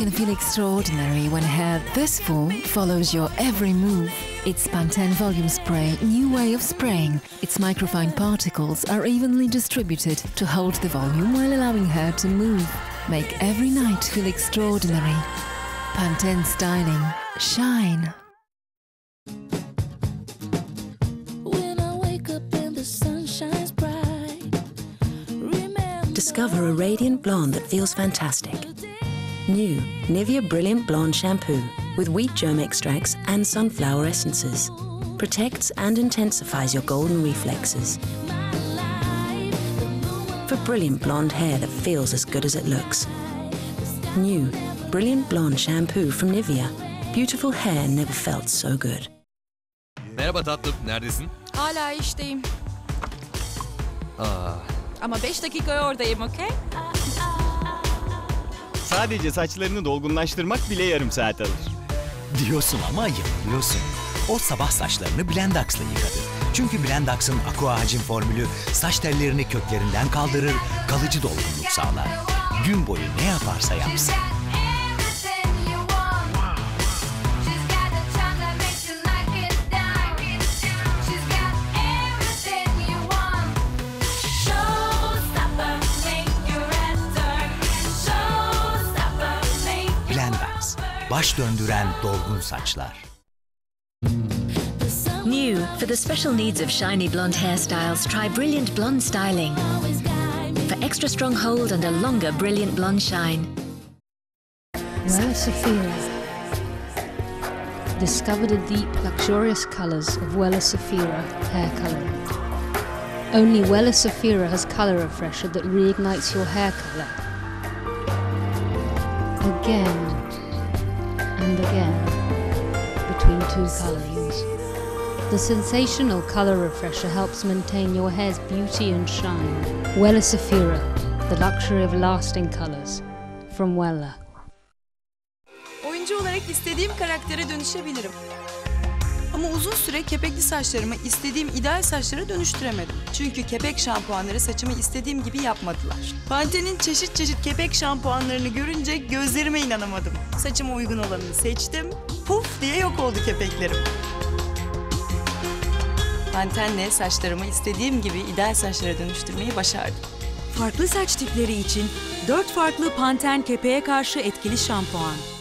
can feel extraordinary when hair this full follows your every move. It's Pantene Volume Spray, new way of spraying. Its microfine particles are evenly distributed to hold the volume while allowing hair to move. Make every night feel extraordinary. Pantene Styling. Shine. Discover a radiant blonde that feels fantastic. New Nivea Brilliant Blonde Shampoo with wheat germ extracts and sunflower essences. Protects and intensifies your golden reflexes. For brilliant blonde hair that feels as good as it looks. New Brilliant Blonde Shampoo from Nivea. Beautiful hair never felt so good. Merhaba tatlım, neredesin? Hala işteyim. Ama 5 dakikaya oradayım, okey? Sadece saçlarını dolgunlaştırmak bile yarım saat alır. Diyorsun ama yanılıyorsun. O sabah saçlarını Blendax'la yıkadı. Çünkü Blendax'ın Aqua Hacim formülü saç tellerini köklerinden kaldırır, kalıcı dolgunluk sağlar. Gün boyu ne yaparsa yapsın. Blendax, baş döndüren dolgun saçlar. New, for the special needs of shiny blonde hairstyles, try Brilliant Blonde Styling. For extra strong hold and a longer brilliant blonde shine. Wella Saphira. Discover the deep, luxurious colours of Wella Saphira hair colouring. Only Wella Saphira has colour refresher that reignites your hair colour. Again and again between two colourings. The sensational colour refresher helps maintain your hair's beauty and shine. Wella Saphira, the luxury of lasting colours. From Wella. Oyuncu olarak istediğim karaktere dönüşebilirim. Ama uzun süre kepekli saçlarımı istediğim ideal saçlara dönüştüremedim. Çünkü kepek şampuanları saçımı istediğim gibi yapmadılar. Pantene'in çeşit çeşit kepek şampuanlarını görünce gözlerime inanamadım. Saçıma uygun olanını seçtim. Puf diye yok oldu kepeklerim. Pantene'le saçlarımı istediğim gibi ideal saçlara dönüştürmeyi başardım. Farklı saç tipleri için 4 farklı Pantene kepeğe karşı etkili şampuan.